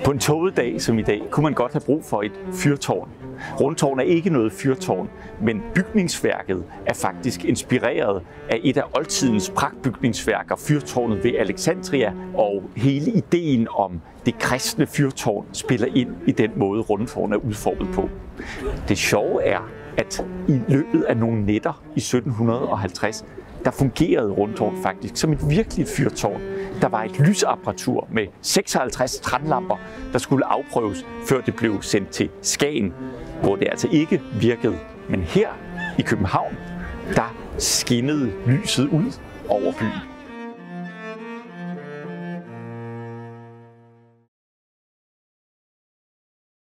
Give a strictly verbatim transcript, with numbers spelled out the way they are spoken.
På en tåget dag som i dag kunne man godt have brug for et fyrtårn. Rundtårn er ikke noget fyrtårn, men bygningsværket er faktisk inspireret af et af oldtidens pragtbygningsværker, fyrtårnet ved Alexandria, og hele ideen om det kristne fyrtårn spiller ind i den måde, Rundtårn er udformet på. Det sjove er, at i løbet af nogle nætter i sytten halvtreds, der fungerede Rundtårn faktisk som et virkeligt fyrtårn. Der var et lysapparatur med seksoghalvtreds strandlamper, der skulle afprøves, før det blev sendt til Skagen, hvor det altså ikke virkede. Men her i København, der skinnede lyset ud over byen.